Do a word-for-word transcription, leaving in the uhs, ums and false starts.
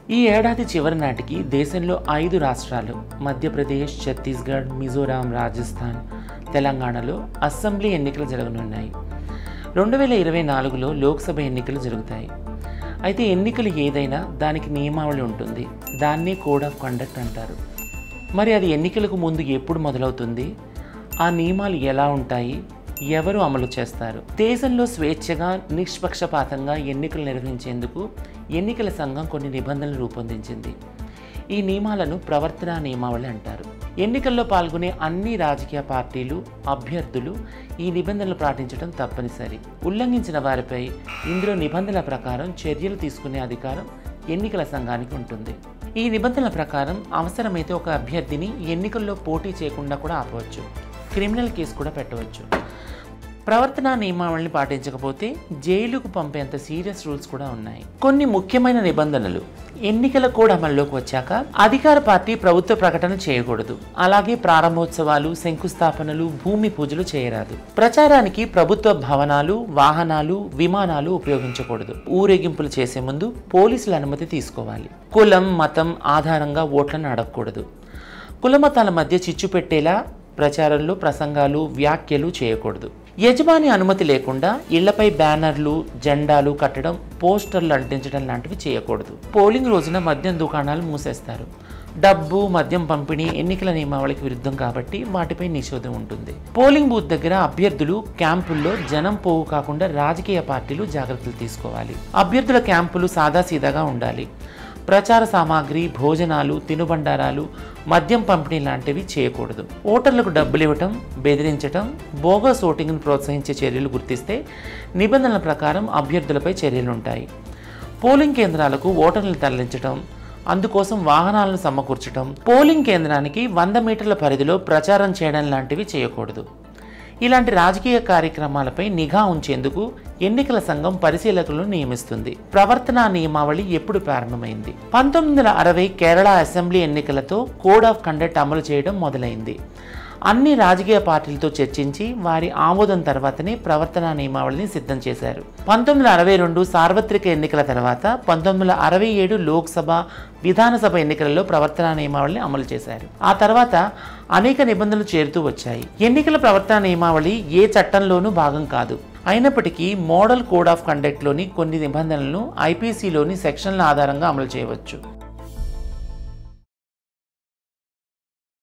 ఈ ఏడాది చివరి నాటికి దేశంలో ఐదు రాష్ట్రాలు మధ్యప్రదేశ్, ఛత్తీస్గఢ్, మిజోరాం, రాజస్థాన్, తెలంగాణలో అసెంబ్లీ ఎన్నికలు జరగనున్నాయి. రెండు వేల ఇరవై నాలుగులో లోక్సభ ఎన్నికలు జరుగుతాయి. అయితే ఎన్నికలు ఏదైనా దానికి నియమావళి ఉంటుంది. దాన్ని కోడ్ ఆఫ్ కండక్ట్ అంటారు. మరి అది ఎన్నికలకు ముందు ఎప్పుడు మొదలవుతుంది? ఆ నియమాలు ఎలా ఉంటాయి? ఎవరు అమలు చేస్తారు? దేశంలో స్వేచ్ఛగా నిష్పక్షపాతంగా ఎన్నికలు నిర్వహించేందుకు ఎన్నికల సంఘం కొన్ని నిబంధనలు రూపొందించింది. ఈ నియమాలను ప్రవర్తనా నియమావళి అంటారు. ఎన్నికల్లో పాల్గొనే అన్ని రాజకీయ పార్టీలు, అభ్యర్థులు ఈ నిబంధనలు పాటించడం తప్పనిసరి. ఉల్లంఘించిన వారిపై ఇందులో నిబంధనల ప్రకారం చర్యలు తీసుకునే అధికారం ఎన్నికల సంఘానికి ఉంటుంది. ఈ నిబంధనల ప్రకారం అవసరమైతే ఒక అభ్యర్థిని ఎన్నికల్లో పోటీ చేయకుండా కూడా ఆపవచ్చు. క్రిమినల్ కేసు కూడా పెట్టవచ్చు. ప్రవర్తనా నియమావళిని పాటించకపోతే జైలుకు పంపేంత సీరియస్ రూల్స్ కూడా ఉన్నాయి. కొన్ని ముఖ్యమైన నిబంధనలు. ఎన్నికల కోడ్ అమల్లోకి వచ్చాక అధికార పార్టీ ప్రభుత్వ ప్రకటన చేయకూడదు. అలాగే ప్రారంభోత్సవాలు, శంకుస్థాపనలు, భూమి పూజలు చేయరాదు. ప్రచారానికి ప్రభుత్వ భవనాలు, వాహనాలు, విమానాలు ఉపయోగించకూడదు. ఊరేగింపులు చేసే ముందు పోలీసుల అనుమతి తీసుకోవాలి. కులం, మతం ఆధారంగా ఓట్లను అడగకూడదు. కుల మతాల మధ్య చిచ్చు పెట్టేలా ప్రచారంలో ప్రసంగాలు, వ్యాఖ్యలు చేయకూడదు. యజమాని అనుమతి లేకుండా ఇళ్లపై బ్యానర్లు, జెండాలు కట్టడం, పోస్టర్లు అంటించడం లాంటివి చేయకూడదు. పోలింగ్ రోజున మద్యం దుకాణాలు మూసేస్తారు. డబ్బు, మద్యం పంపిణీ ఎన్నికల నియమావళికి విరుద్ధం కాబట్టి వాటిపై నిషేధం ఉంటుంది. పోలింగ్ బూత్ దగ్గర అభ్యర్థులు క్యాంపుల్లో జనం పోగు కాకుండా రాజకీయ పార్టీలు జాగ్రత్తలు తీసుకోవాలి. అభ్యర్థుల క్యాంపులు సాదాసీదాగా ఉండాలి. ప్రచార సామాగ్రి, భోజనాలు, తినుబండారాలు, మద్యం పంపిణీ లాంటివి చేయకూడదు. ఓటర్లకు డబ్బులు ఇవ్వటం, బెదిరించటం, బోగస్ ఓటింగ్ను ప్రోత్సహించే చర్యలు గుర్తిస్తే నిబంధనల ప్రకారం అభ్యర్థులపై చర్యలుంటాయి. పోలింగ్ కేంద్రాలకు ఓటర్లను తరలించటం, అందుకోసం వాహనాలను సమకూర్చడం, పోలింగ్ కేంద్రానికి వంద మీటర్ల పరిధిలో ప్రచారం చేయడం లాంటివి చేయకూడదు. ఇలాంటి రాజకీయ కార్యక్రమాలపై నిఘా ఉంచేందుకు ఎన్నికల సంఘం పరిశీలకులను నియమిస్తుంది. ప్రవర్తనా నియమావళి ఎప్పుడు ప్రారంభమైంది? పంతొమ్మిది వందల అరవై కేరళ అసెంబ్లీ ఎన్నికలతో కోడ్ ఆఫ్ కండక్ట్ అమలు చేయడం మొదలైంది. అన్ని రాజకీయ పార్టీలతో చర్చించి వారి ఆమోదం తర్వాతనే ప్రవర్తనా నియమావళిని సిద్ధం చేశారు. పంతొమ్మిది వందల అరవై రెండు సార్వత్రిక ఎన్నికల తర్వాత పంతొమ్మిది వందల అరవై ఏడు లోక్సభ, విధానసభ ఎన్నికలలో ప్రవర్తనా నియమావళిని అమలు చేశారు. ఆ తర్వాత అనేక నిబంధనలు చేరుతూ వచ్చాయి. ఎన్నికల ప్రవర్తనా నియమావళి ఏ చట్టంలోనూ భాగం కాదు. అయినప్పటికీ మోడల్ కోడ్ ఆఫ్ కండక్ట్లోని కొన్ని నిబంధనలను ఐపీసీలోని సెక్షన్ల ఆధారంగా అమలు చేయవచ్చు.